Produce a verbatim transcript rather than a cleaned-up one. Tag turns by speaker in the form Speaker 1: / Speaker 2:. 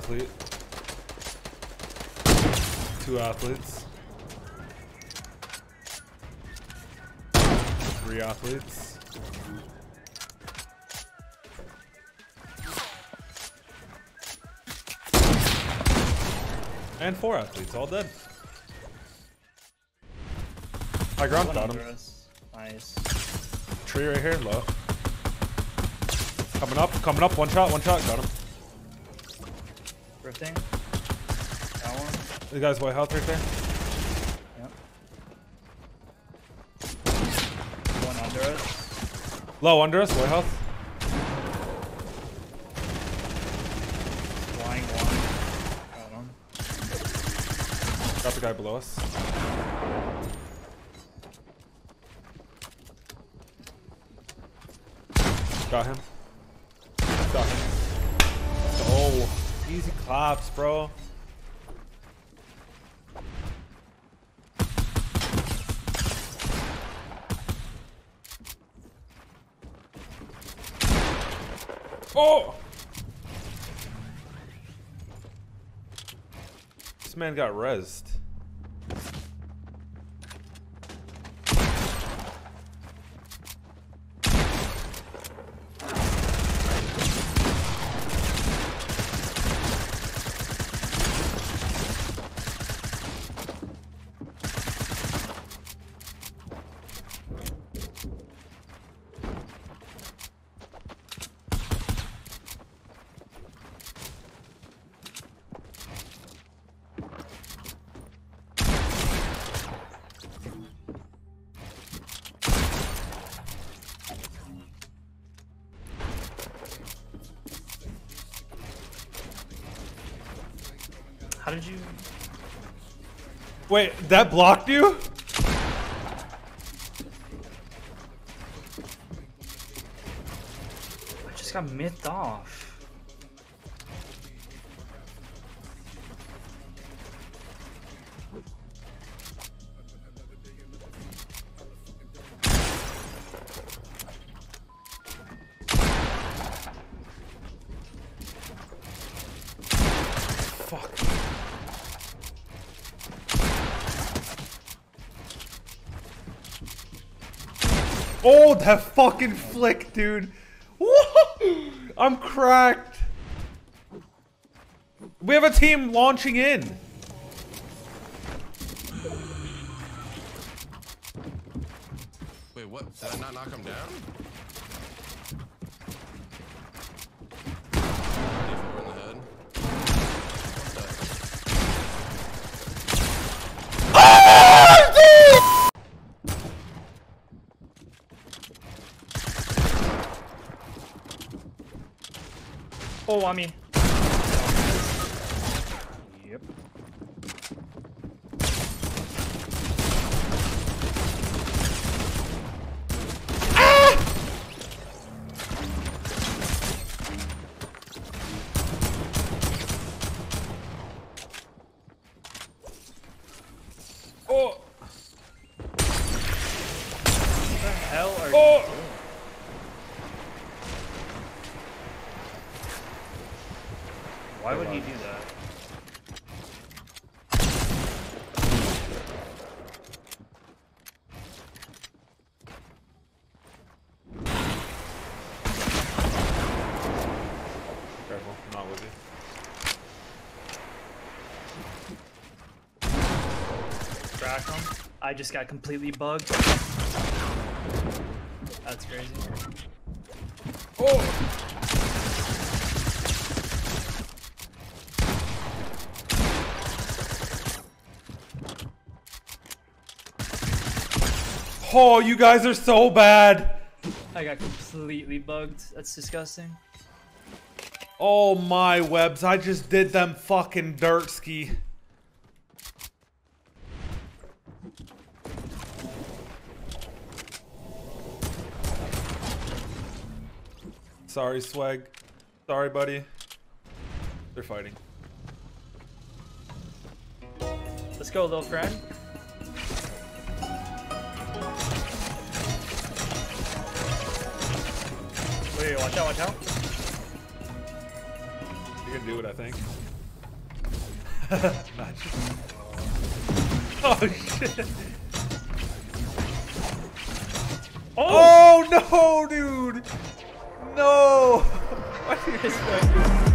Speaker 1: athlete. Two athletes. Three athletes. And four athletes, all dead. High ground, got him.
Speaker 2: Nice.
Speaker 1: Tree right here, low. Coming up, coming up, one shot, one shot, got him.
Speaker 2: Drifting. That one.
Speaker 1: The guy's white health right there.
Speaker 2: Yep. One under us.
Speaker 1: Low under us, white health.
Speaker 2: Flying one. Got him.
Speaker 1: Got the guy below us. Got him. Got him. Oh, easy claps, bro. Oh! This man got rezzed.
Speaker 2: How did you?
Speaker 1: Wait, that blocked you?
Speaker 2: I just got mithed off.
Speaker 1: Fuck. Oh, that fucking flick, dude. I'm cracked. We have a team launching in.
Speaker 3: Wait, what? Did I not knock him down? In the head.
Speaker 2: Oh, on me. Yep.
Speaker 1: Oh.
Speaker 2: What the hell are
Speaker 1: Oh.
Speaker 2: you doing? Why would he do that?
Speaker 1: Careful, I'm not with you.
Speaker 2: Crack him. I just got completely bugged. That's crazy.
Speaker 1: Oh. Oh, you guys are so bad.
Speaker 2: I got completely bugged. That's disgusting.
Speaker 1: Oh my webs, I just did them fucking dirt ski. Sorry, Swag. Sorry, buddy. They're fighting.
Speaker 2: Let's go, little friend. Wait, watch out, watch out.
Speaker 1: You can do it, I think. Imagine. Oh shit. Oh, oh no, dude. No. Why do you